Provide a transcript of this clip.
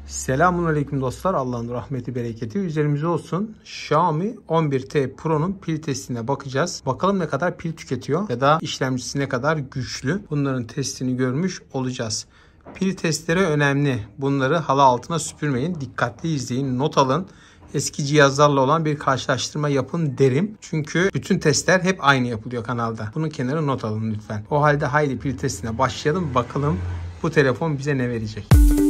Selamünaleyküm dostlar. Allah'ın rahmeti bereketi üzerimize olsun. Xiaomi 11T Pro'nun pil testine bakacağız. Bakalım ne kadar pil tüketiyor ya da işlemcisi ne kadar güçlü. Bunların testini görmüş olacağız. Pil testleri önemli. Bunları halı altına süpürmeyin. Dikkatli izleyin. Not alın. Eski cihazlarla olan bir karşılaştırma yapın derim. Çünkü bütün testler hep aynı yapılıyor kanalda. Bunun kenarı not alın lütfen. O halde haydi pil testine başlayalım. Bakalım bu telefon bize ne verecek.